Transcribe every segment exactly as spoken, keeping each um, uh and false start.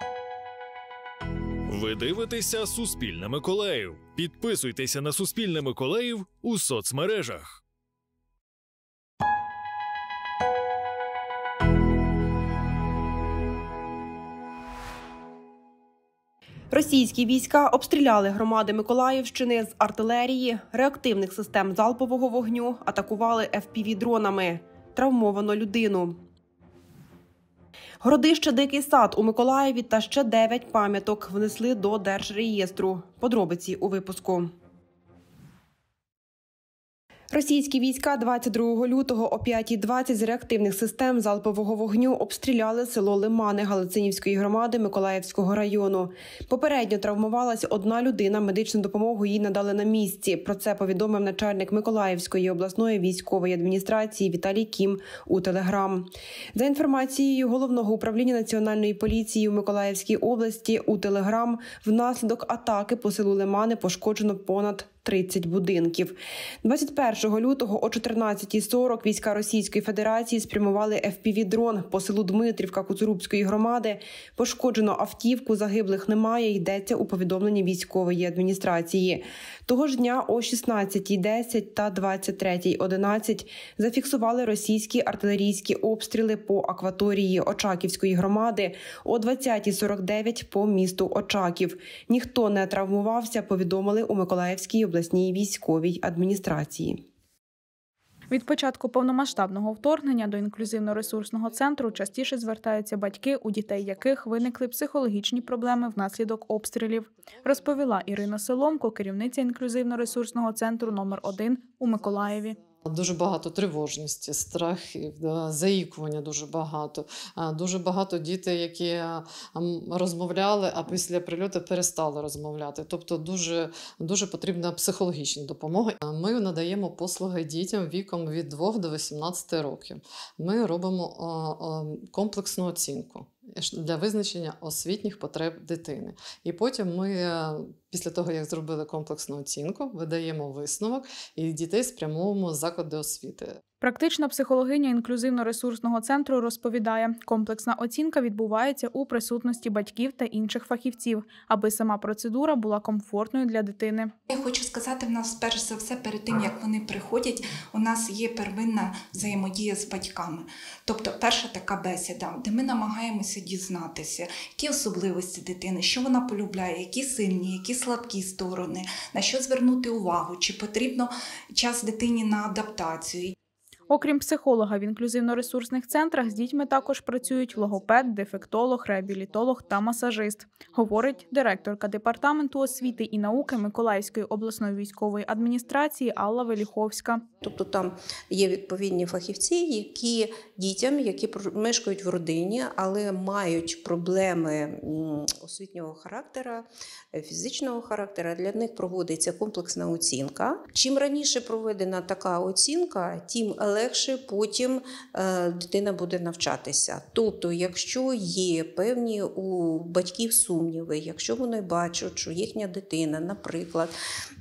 Ви дивитеся «Суспільне Миколаїв». Підписуйтеся на «Суспільне Миколаїв» у соцмережах. Російські війська обстріляли громади Миколаївщини з артилерії, реактивних систем залпового вогню, атакували еф пі ві-дронами. Травмовано людину. Городище «Дикий сад» у Миколаєві та ще дев'ять пам'яток внесли до Держреєстру. Подробиці у випуску. Російські війська двадцять другого лютого о п'ятій двадцять з реактивних систем залпового вогню обстріляли село Лимани Галицинівської громади Миколаївського району. Попередньо травмувалась одна людина, медичну допомогу їй надали на місці. Про це повідомив начальник Миколаївської обласної військової адміністрації Віталій Кім у Телеграм. За інформацією Головного управління Національної поліції у Миколаївській області у Телеграм, внаслідок атаки по селу Лимани пошкоджено понад тридцять будинків. двадцять першого лютого о чотирнадцятій сорок війська Російської Федерації спрямували еф пі ві-дрон по селу Дмитрівка Куцурубської громади. Пошкоджено автівку, загиблих немає, йдеться у повідомленні військової адміністрації. Того ж дня о шістнадцятій десять та двадцять третій одинадцять зафіксували російські артилерійські обстріли по акваторії Очаківської громади, о двадцятій сорок дев'ять по місту Очаків. Ніхто не травмувався, повідомили у Миколаївській обласній військовій адміністрації. Від початку повномасштабного вторгнення до інклюзивно-ресурсного центру частіше звертаються батьки, у дітей яких виникли психологічні проблеми внаслідок обстрілів, розповіла Ірина Соломко, керівниця інклюзивно-ресурсного центру номер один у Миколаєві. Дуже багато тривожності, страхів, заїкування дуже багато. Дуже багато дітей, які розмовляли, а після прильоту перестали розмовляти. Тобто дуже, дуже потрібна психологічна допомога. Ми надаємо послуги дітям віком від двох до вісімнадцяти років. Ми робимо комплексну оцінку для визначення освітніх потреб дитини. І потім ми, після того, як зробили комплексну оцінку, видаємо висновок і дітей спрямовуємо в заклади освіти. Практична психологиня інклюзивно-ресурсного центру розповідає, комплексна оцінка відбувається у присутності батьків та інших фахівців, аби сама процедура була комфортною для дитини. Я хочу сказати, в нас перш за все, перед тим, як вони приходять, у нас є первинна взаємодія з батьками. Тобто перша така бесіда, де ми намагаємося дізнатися, які особливості дитини, що вона полюбляє, які сильні, які слабкі сторони, на що звернути увагу, чи потрібно час дитині на адаптацію. Окрім психолога, в інклюзивно-ресурсних центрах з дітьми також працюють логопед, дефектолог, реабілітолог та масажист, говорить директорка Департаменту освіти і науки Миколаївської обласної військової адміністрації Алла Веліховська. Тобто там є відповідні фахівці, які дітям, які мешкають в родині, але мають проблеми освітнього характеру, фізичного характеру, для них проводиться комплексна оцінка. Чим раніше проведена така оцінка, тим легше потім е, дитина буде навчатися. Тобто, якщо є певні у батьків сумніви, якщо вони бачать, що їхня дитина, наприклад,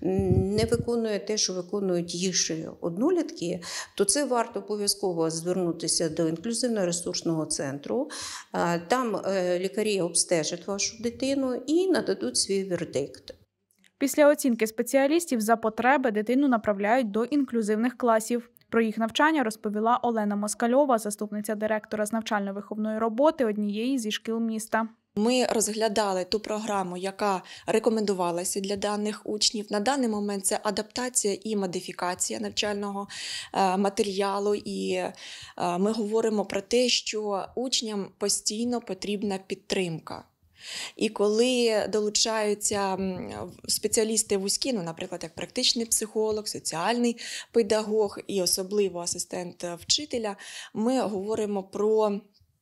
не виконує те, що виконують інші однолітки, то це варто обов'язково звернутися до інклюзивно-ресурсного центру. Е, там е, лікарі обстежать вашу дитину і нададуть свій вердикт. Після оцінки спеціалістів за потреби дитину направляють до інклюзивних класів. Про їх навчання розповіла Олена Москальова, заступниця директора з навчально-виховної роботи однієї зі шкіл міста. Ми розглядали ту програму, яка рекомендувалася для даних учнів. На даний момент це адаптація і модифікація навчального матеріалу. І ми говоримо про те, що учням постійно потрібна підтримка. І коли долучаються спеціалісти вузькі, ну, наприклад, як практичний психолог, соціальний педагог і особливо асистент вчителя, ми говоримо про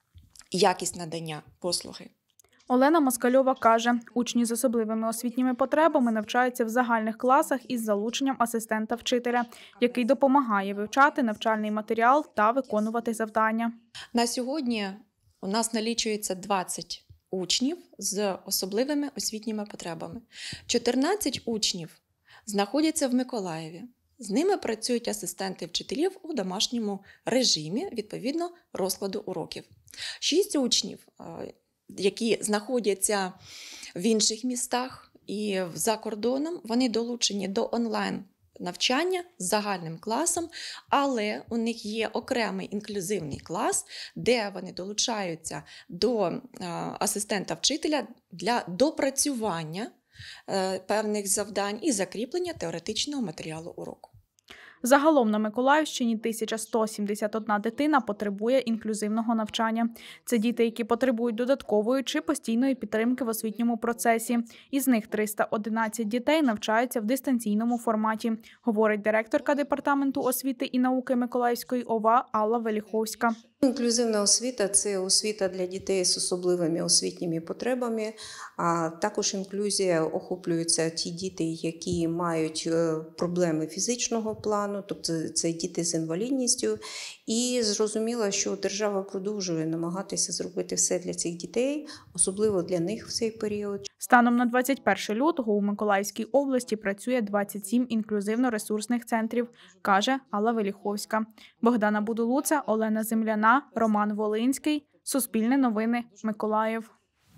якість надання послуги. Олена Москальова каже, учні з особливими освітніми потребами навчаються в загальних класах із залученням асистента вчителя, який допомагає вивчати навчальний матеріал та виконувати завдання. На сьогодні у нас налічується двадцять учнів з особливими освітніми потребами. чотирнадцять учнів знаходяться в Миколаєві. З ними працюють асистенти вчителів у домашньому режимі, відповідно розкладу уроків. Шість учнів які знаходяться в інших містах і за кордоном, вони долучені до онлайн навчання з загальним класом, але у них є окремий інклюзивний клас, де вони долучаються до асистента вчителя для допрацювання певних завдань і закріплення теоретичного матеріалу уроку. Загалом на Миколаївщині тисяча сто сімдесят одна дитина потребує інклюзивного навчання. Це діти, які потребують додаткової чи постійної підтримки в освітньому процесі. Із них триста одинадцять дітей навчаються в дистанційному форматі, говорить директорка Департаменту освіти і науки Миколаївської ОВА Алла Веліховська. Інклюзивна освіта – це освіта для дітей з особливими освітніми потребами, а також інклюзія охоплюються ті діти, які мають проблеми фізичного плану, тобто це діти з інвалідністю. І зрозуміло, що держава продовжує намагатися зробити все для цих дітей, особливо для них в цей період. Станом на двадцять перше лютого у Миколаївській області працює двадцять сім інклюзивно-ресурсних центрів, каже Алла Веліховська. Богдана Будулуца, Олена Земляна, Роман Волинський. Суспільне новини, Миколаїв.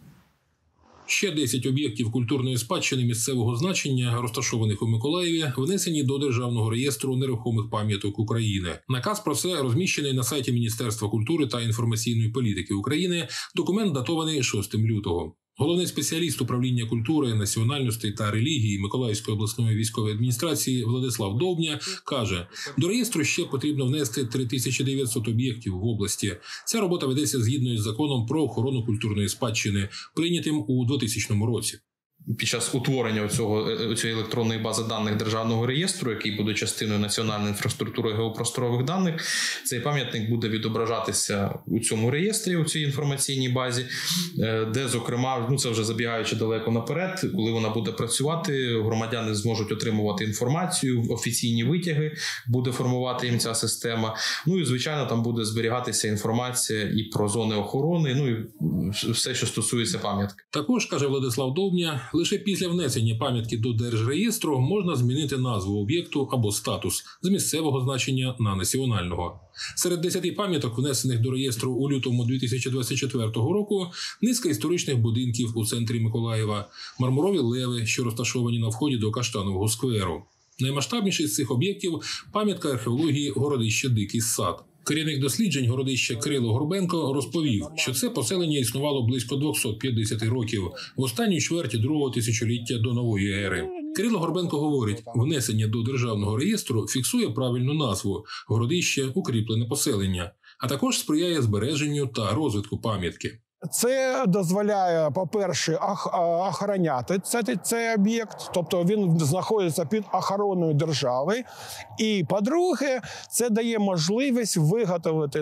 Ще десять об'єктів культурної спадщини місцевого значення, розташованих у Миколаєві, внесені до Державного реєстру нерухомих пам'яток України. Наказ про це розміщений на сайті Міністерства культури та інформаційної політики України. Документ датований шостого лютого. Головний спеціаліст управління культури, національностей та релігії Миколаївської обласної військової адміністрації Владислав Довбня каже, до реєстру ще потрібно внести три тисячі дев'ятсот об'єктів в області. Ця робота ведеться згідно із законом про охорону культурної спадщини, прийнятим у двохтисячному році. Під час утворення цього, цієї електронної бази даних Державного реєстру, який буде частиною національної інфраструктури геопросторових даних, цей пам'ятник буде відображатися у цьому реєстрі, у цій інформаційній базі, де, зокрема, ну це вже забігаючи далеко наперед, коли вона буде працювати, громадяни зможуть отримувати інформацію, офіційні витяги буде формувати їм ця система. Ну і, звичайно, там буде зберігатися інформація і про зони охорони, ну і все, що стосується пам'ятки. Також, каже Владислав Довбня, лише після внесення пам'ятки до Держреєстру можна змінити назву об'єкту або статус з місцевого значення на національного. Серед десяти пам'яток, внесених до реєстру у лютому дві тисячі двадцять четвертого року, низка історичних будинків у центрі Миколаєва, мармурові леви, що розташовані на вході до Каштанового скверу. Наймасштабніший з цих об'єктів – пам'ятка археології городище Дикий Сад. Керівник досліджень городища Кирило Горбенко розповів, що це поселення існувало близько двісті п'ятдесят років, в останній чверті другого тисячоліття до нової ери. Кирило Горбенко говорить, внесення до Державного реєстру фіксує правильну назву – городище укріплене поселення, а також сприяє збереженню та розвитку пам'ятки. Це дозволяє, по-перше, охороняти цей об'єкт, тобто він знаходиться під охороною держави. І, по-друге, це дає можливість виготовити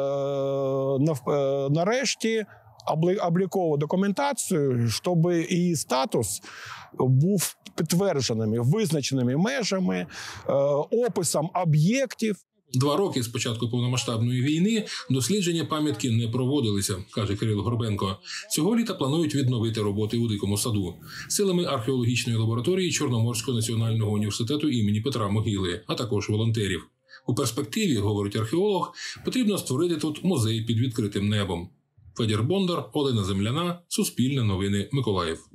нарешті облікову документацію, щоб її статус був підтвердженими, визначеними межами, описом об'єктів. Два роки з початку повномасштабної війни дослідження пам'ятки не проводилися, каже Кирило Горбенко. Цього літа планують відновити роботи у Дикому Саду силами археологічної лабораторії Чорноморського національного університету імені Петра Могили, а також волонтерів. У перспективі, говорить археолог, потрібно створити тут музей під відкритим небом. Федір Бондар, Олена Земляна, Суспільне новини, Миколаїв.